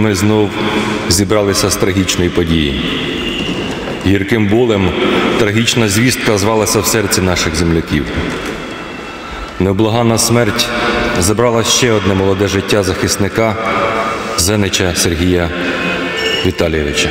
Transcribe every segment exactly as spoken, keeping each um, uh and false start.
ми знов зібралися з трагічної події. Гірким болем трагічна звістка звалася в серці наших земляків. Невблаганна смерть забрала ще одне молоде життя захисника Зенича Сергія Віталійовича.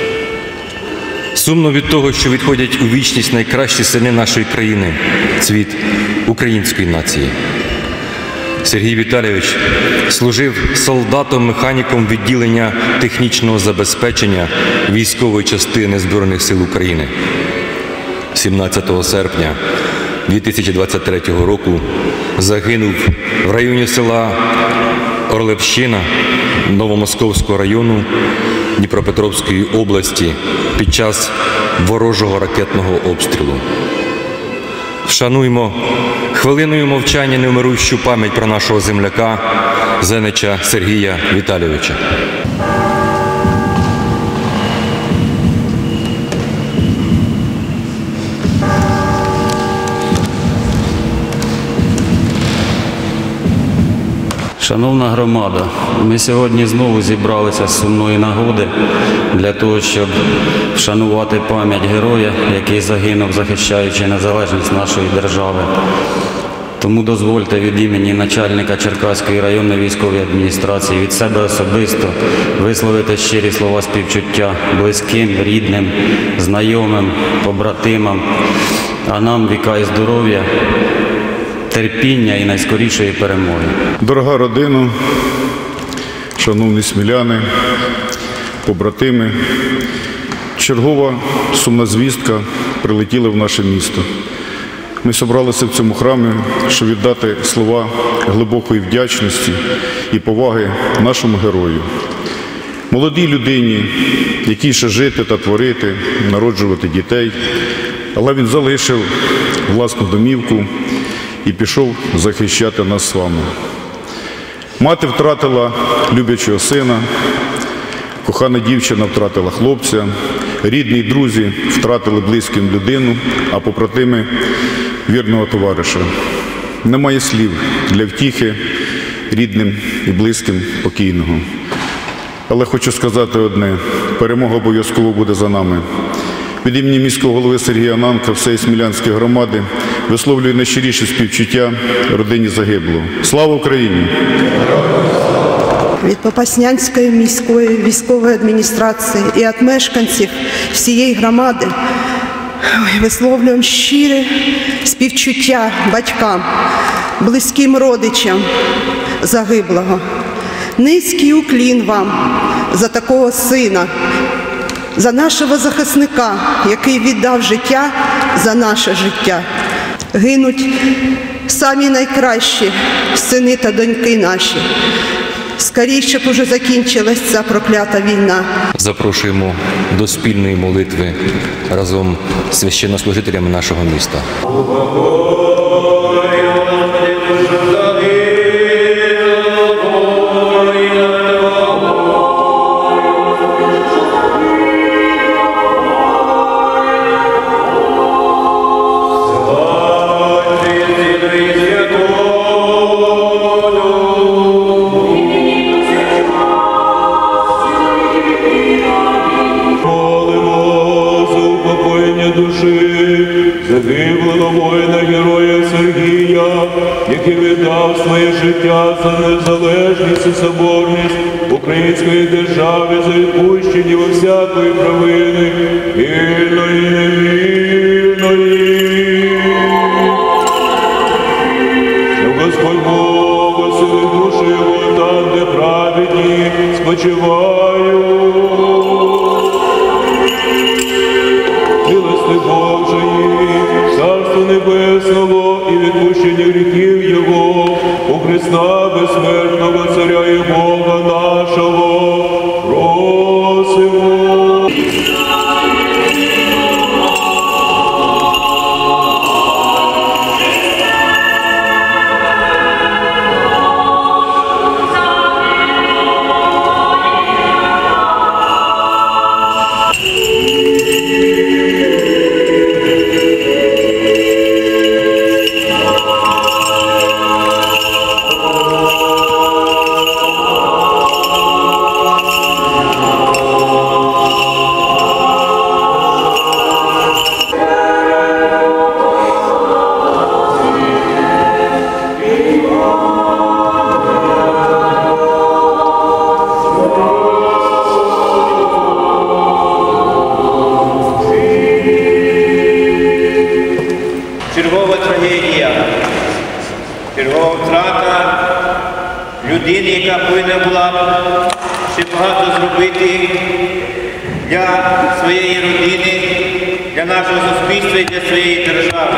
Сумно від того, що відходять у вічність найкращі сини нашої країни, цвіт української нації. Сергій Віталійович служив солдатом-механіком відділення технічного забезпечення військової частини Збройних сил України. сімнадцятого серпня дві тисячі двадцять третього року загинув в районі села Орлевщина Новомосковського району Дніпропетровської області під час ворожого ракетного обстрілу. Вшануймо хвилиною мовчання невмирущу пам'ять про нашого земляка Зенича Сергія Віталійовича. Шановна громада, ми сьогодні знову зібралися з сумної нагоди для того, щоб вшанувати пам'ять героя, який загинув, захищаючи незалежність нашої держави. Тому дозвольте від імені начальника Черкаської районної військової адміністрації, від себе особисто висловити щирі слова співчуття близьким, рідним, знайомим, побратимам, а нам віка і здоров'я, терпіння і найскорішої перемоги. Дорога родина, шановні сміляни, побратими, чергова сумна звістка прилетіла в наше місто. Ми зібралися в цьому храмі, щоб віддати слова глибокої вдячності і поваги нашому герою. Молодій людині, якій ще жити та творити, народжувати дітей, але він залишив власну домівку і пішов захищати нас з вами. Мати втратила люблячого сина, кохана дівчина втратила хлопця, рідні й друзі втратили близьку людину, а побратими – вірного товариша. Немає слів для втіхи рідним і близьким покійного. Але хочу сказати одне – перемога обов'язково буде за нами. Від імені міського голови Сергія Нанка, всієї Смілянської громади висловлюю найщиріше співчуття родині загиблого. Слава Україні! Від Попаснянської міської військової адміністрації і від мешканців всієї громади висловлюємо щире співчуття батькам, близьким родичам загиблого. Низький уклін вам за такого сина, за нашого захисника, який віддав життя за наше життя. Гинуть самі найкращі сини та доньки наші. Скоріше, щоб уже закінчилась ця проклята війна. Запрошуємо до спільної молитви разом з священнослужителями нашого міста. Загиблого воїна, героя Сергія, який віддав своє життя за незалежність і соборність української держави, за відпущення во всякої провини, вільної і невільної. Щоб Господь Бог оселив душу його там, де праведні спочивають. Милости Божої, Царство Небесного і відпущення гріхів Його, у Христа безсмертного Царя і Бога нашого, просимо. повинна була ще багато зробити для своєї родини, для нашого суспільства і для своєї держави.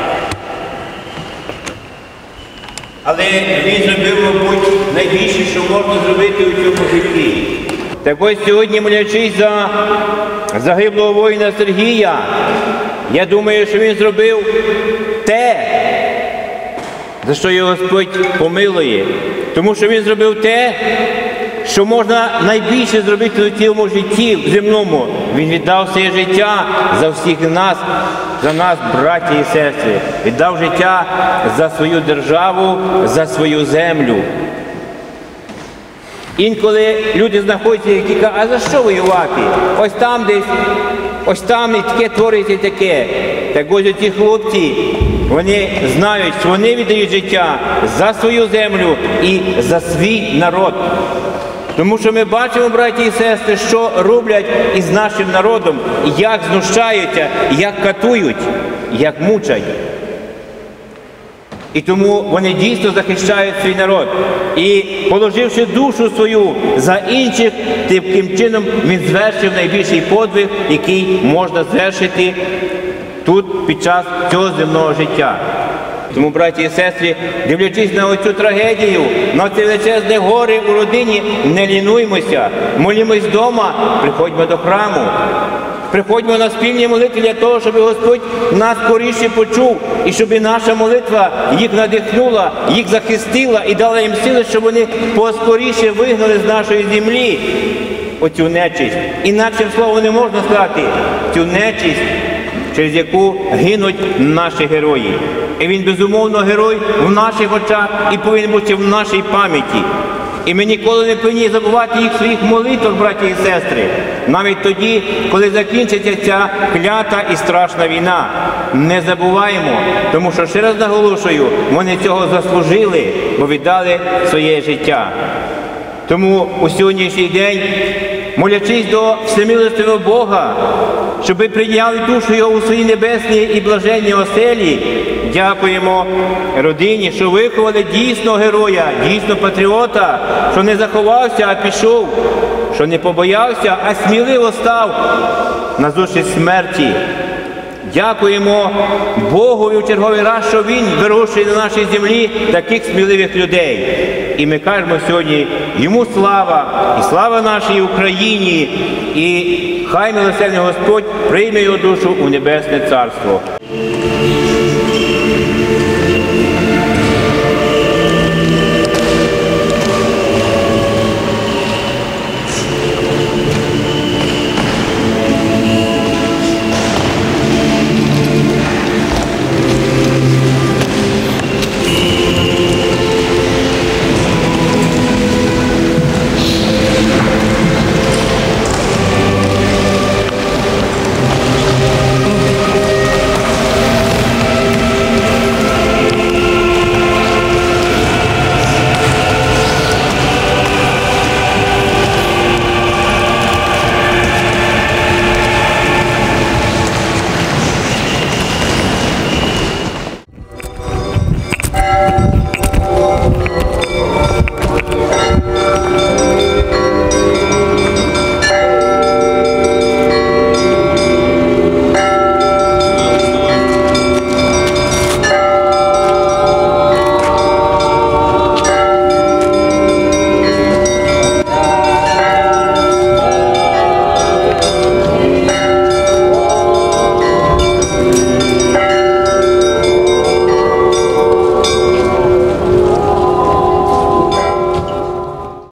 Але він зробив, мабуть, найбільше, що можна зробити у цьому житті. Так ось сьогодні, молячись за загиблого воїна Сергія, я думаю, що він зробив те, за що його Господь помилує. Тому що він зробив те, що можна найбільше зробити у цьому житті земному. Він віддав своє життя за всіх нас, за нас, браті і сестри. Віддав життя за свою державу, за свою землю. Інколи люди знаходяться, які кажуть, а за що воювати? Ось там десь, ось там і таке твориться, і таке. Так ось ці хлопці, вони знають, що вони віддають життя за свою землю і за свій народ. Тому що ми бачимо, браті і сестри, що роблять із нашим народом, як знущаються, як катують, як мучать. І тому вони дійсно захищають свій народ. І положивши душу свою за інших, таким чином він звершив найбільший подвиг, який можна звершити тут під час цього земного життя. Тому, браті і сестри, дивлячись на оцю трагедію, на ці величезні гори у родині, не лінуймося, молімось вдома, приходьмо до храму. Приходьмо на спільні молитви для того, щоб Господь нас скоріше почув, і щоб наша молитва їх надихнула, їх захистила і дала їм сили, щоб вони поскоріше вигнали з нашої землі оцю нечисть. Інакшим словом не можна сказати, цю нечисть, через яку гинуть наші герої. І він, безумовно, герой в наших очах і повинен бути в нашій пам'яті. І ми ніколи не повинні забувати їх своїх молитв, браті і сестри, навіть тоді, коли закінчиться ця клята і страшна війна. Не забуваємо, тому що, ще раз наголошую, вони цього заслужили, бо віддали своє життя. Тому у сьогоднішній день, молячись до всемилостивого Бога, щоб ви прийняли душу Його у свої небесні і блаженні оселі, дякуємо родині, що виховали дійсно героя, дійсно патріота, що не заховався, а пішов, що не побоявся, а сміливо став на зустріч смерті. Дякуємо Богові в черговий раз, що Він вирощує на нашій землі таких сміливих людей. І ми кажемо сьогодні Йому слава, і слава нашій Україні, і хай милосердний Господь прийме його душу у Небесне Царство.